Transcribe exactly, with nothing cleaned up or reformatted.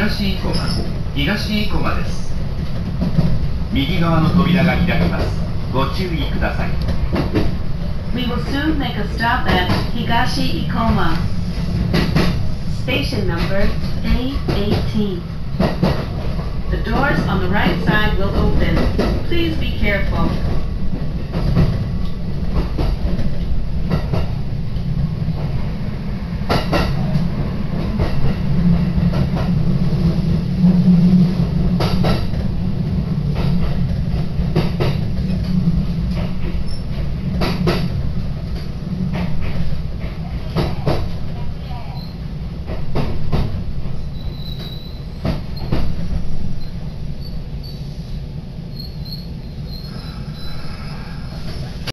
東生駒、東生駒です。右側の扉が開きます。ご注意ください。 We will soon make a stop at Higashi Ikoma. Station number A eighteen. The doors on the right side will open. Please be careful.